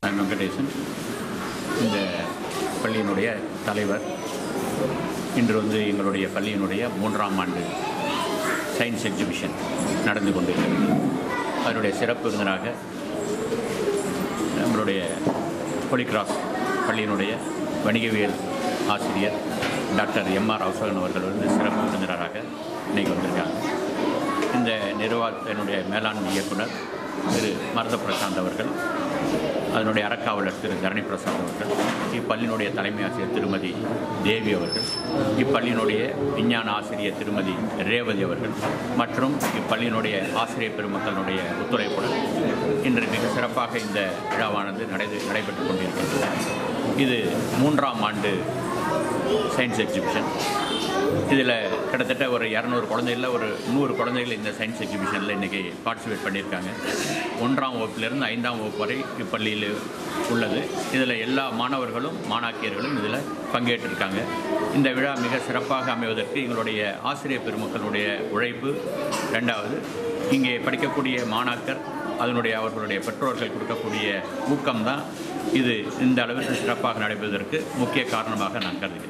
வெங்கடேசன் இந்த பள்ளியினுடைய தலைவர். இன்று எங்களுடைய பள்ளியினுடைய 3ஆம் ஆண்டு சயின்ஸ் எக்ஸிபிஷன் நடந்து கொண்டிருக்கிறது. அதனுடைய சிறப்பு விருந்தினராக நம்மளுடைய ஹோலிகிராஸ் பள்ளியினுடைய வணிகவியல் ஆசிரியர் டாக்டர் எம்.ஆர். அசோகன் அவர்கள் சிறப்பு விருந்தினராக இன்றைக்கி வந்திருக்காங்க. இந்த நிறுவனத்தினுடைய மேலாண்மை இயக்குனர் திரு மருத பிரசாந்த் அவர்கள், அதனுடைய அறக்காவலர் திரு தரணி பிரசாந்த் அவர்கள், இப்பள்ளியினுடைய தலைமை ஆசிரியர் திருமதி தேவி அவர்கள், இப்பள்ளியினுடைய விஞ்ஞான ஆசிரியர் திருமதி ரேவதி அவர்கள் மற்றும் இப்பள்ளியினுடைய ஆசிரியர் பெருமக்களுடைய ஒத்துழைப்புடன் இன்று மிக சிறப்பாக இந்த விழாவானது நடைபெற்றுக் கொண்டிருக்கின்றது. இது 3ஆம் ஆண்டு சயின்ஸ் எக்ஸிபிஷன். இதில் கிட்டத்தட்ட ஒரு 200 குழந்தைகளில் ஒரு 100 குழந்தைகள் இந்த சயின்ஸ் எக்ஸிபிஷனில் இன்றைக்கி பார்ட்டிசிபேட் பண்ணியிருக்காங்க. 1ஆம் வகுப்பிலிருந்து 5ஆம் வகுப்பு வரை இப்பள்ளியில் உள்ளது. இதில் எல்லா மாணவர்களும் மாணாக்கியர்களும் இதில் பங்கேற்றிருக்காங்க. இந்த விழா மிக சிறப்பாக அமைவதற்கு எங்களுடைய ஆசிரியர் பெருமக்களுடைய உழைப்பு, 2வது இங்கே படிக்கக்கூடிய மாணாக்கர் அவர்களுடைய பெற்றோர்கள் கொடுக்கக்கூடிய ஊக்கம்தான் இது இந்த அளவிற்கு சிறப்பாக நடைபெறுவதற்கு முக்கிய காரணமாக நான் கருதுகிறேன்.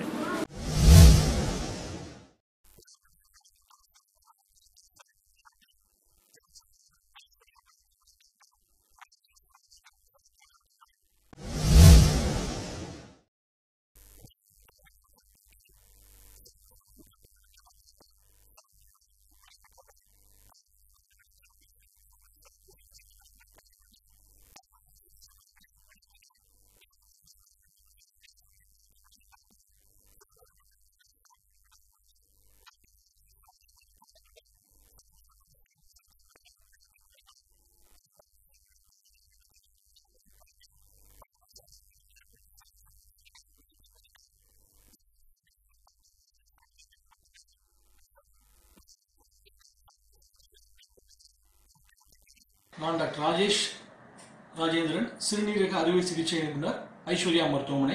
நான் டாக்டர் ராஜேஷ் ராஜேந்திரன், சிறுநீரக அறுவை சிகிச்சை நிபுணர், ஐஸ்வர்யா மருத்துவமனை.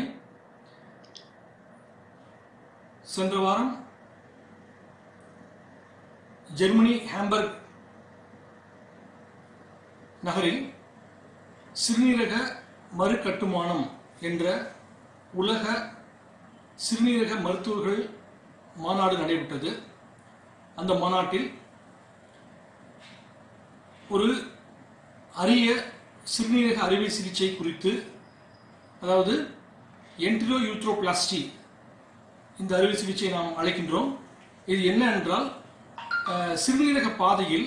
சென்ற வாரம் ஜெர்மனி ஹாம்பர்க் நகரில் சிறுநீரக மறுகட்டுமானம் என்ற உலக சிறுநீரக மருத்துவர்கள் மாநாடு நடைபெற்றது. அந்த மாநாட்டில் ஒரு அரிய சிறுநீரக அறுவை சிகிச்சை குறித்து, அதாவது என்ட்ரோயூத்ரோபிளாஸ்டி, இந்த அறுவை சிகிச்சை நாம் அழைக்கின்றோம். இது என்ன என்றால், சிறுநீரக பாதையில்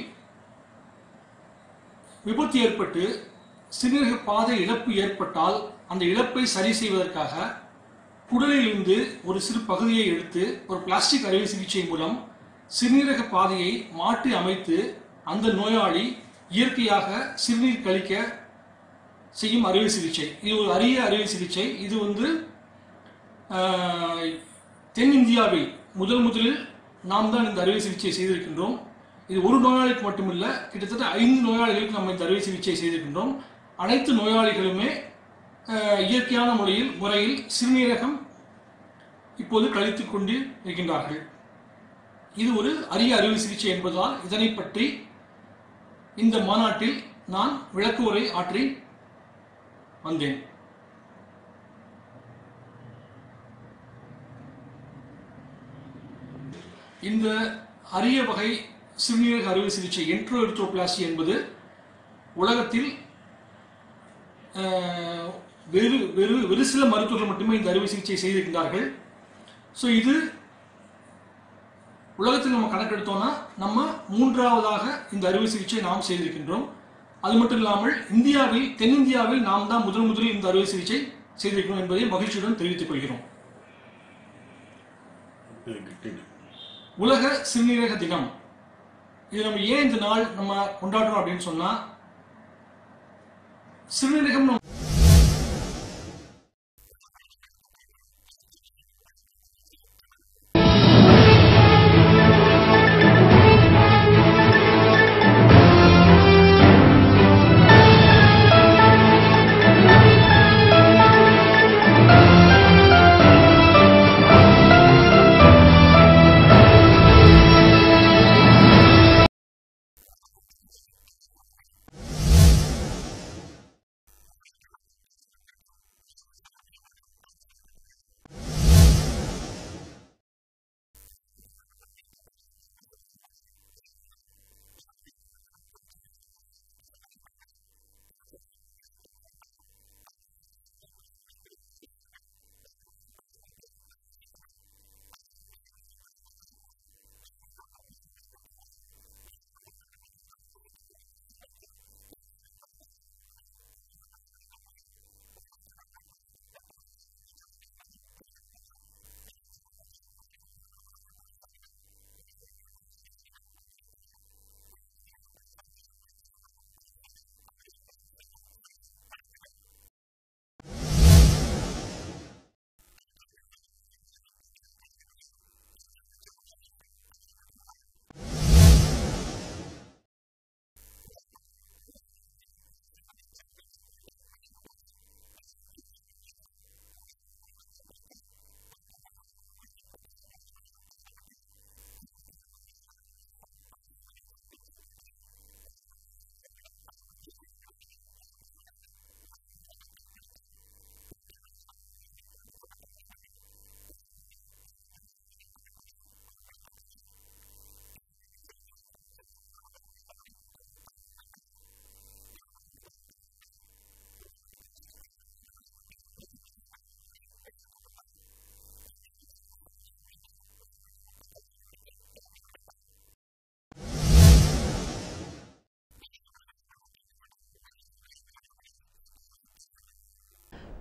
விபத்து ஏற்பட்டு சிறுநீரக பாதை இழப்பு ஏற்பட்டால் அந்த இழப்பை சரி செய்வதற்காக குடலிலிருந்து ஒரு சிறு பகுதியை எடுத்து ஒரு பிளாஸ்டிக் அறுவை சிகிச்சை மூலம் சிறுநீரக பாதையை மாற்றி அமைத்து அந்த நோயாளி இயற்கையாக சிறுநீர் கழிக்க செய்யும் அறுவை சிகிச்சை. இது ஒரு அரிய அறுவை சிகிச்சை. இது தென்னிந்தியாவில் முதலில் நாம் தான் இந்த அறுவை சிகிச்சை செய்திருக்கின்றோம். இது ஒரு நோயாளிக்கு மட்டுமில்லை, கிட்டத்தட்ட 5 நோயாளிகளுக்கு நம்ம இந்த அறுவை சிகிச்சை செய்திருக்கின்றோம். அனைத்து நோயாளிகளுமே இயற்கையான முறையில் சிறுநீரகம் இப்போது கழித்துக் கொண்டு இருக்கின்றார்கள். இது ஒரு அரிய அறுவை சிகிச்சை என்பதால் இதனை பற்றி இந்த மாநாட்டில் நான் விளக்க உரை ஆற்றி வந்தேன். இந்த அரிய வகை சிறுநீரக அறுவை சிகிச்சை என்ட்ரோயூத்ரோபிளாஸ்டி என்பது உலகத்தில் வெறு சில மருத்துவர்கள் மட்டுமே இந்த அறுவை சிகிச்சை செய்திருக்கிறார்கள். ஸோ இது உலகத்தில் நம்ம கணக்கெடுத்தோம்னா நம்ம 3ஆவதாக இந்த அறுவை சிகிச்சை நாம் செய்திருக்கின்றோம். அது மட்டும் இல்லாமல் தென்னிந்தியாவில் நாம் தான் முதலில் இந்த அறுவை சிகிச்சை செய்திருக்கிறோம் என்பதை மகிழ்ச்சியுடன் தெரிவித்துக் கொள்கிறோம். உலக சிறுநீரக தினம், இது நம்ம ஏன் இந்த நாள் நம்ம கொண்டாடுறோம் அப்படின்னு சொன்னா, சிறுநீரகம்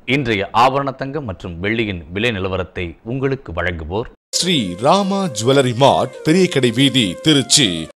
இன்றைய ஆபரண தங்கம் மற்றும் வெள்ளியின் விலை நிலவரத்தை உங்களுக்கு வழங்குவோர் ஸ்ரீ ராமா ஜுவல்லரி மார்ட், பெரிய கடை வீதி, திருச்சி.